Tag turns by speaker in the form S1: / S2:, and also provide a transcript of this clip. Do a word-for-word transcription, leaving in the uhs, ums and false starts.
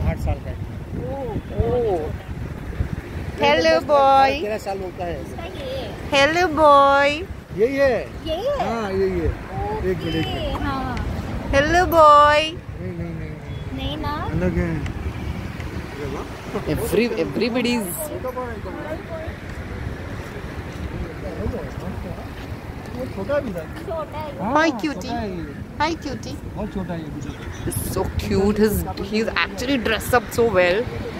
S1: आठ साल का है।
S2: Hello boy.
S1: तेरह साल होता है।
S2: Hello boy.
S1: यही है।
S3: यही है।
S1: हाँ यही है। एक मिनट।
S3: हाँ।
S2: Hello boy.
S1: नहीं नहीं नहीं
S3: नहीं ना।
S1: अलग है।
S2: Every everybody's.
S1: वो छोटा भी था।
S3: छोटा है।
S2: Hi cutie. Hi cutie.
S1: बहुत छोटा है ये।
S2: He's so cute. His he's actually dressed up so well.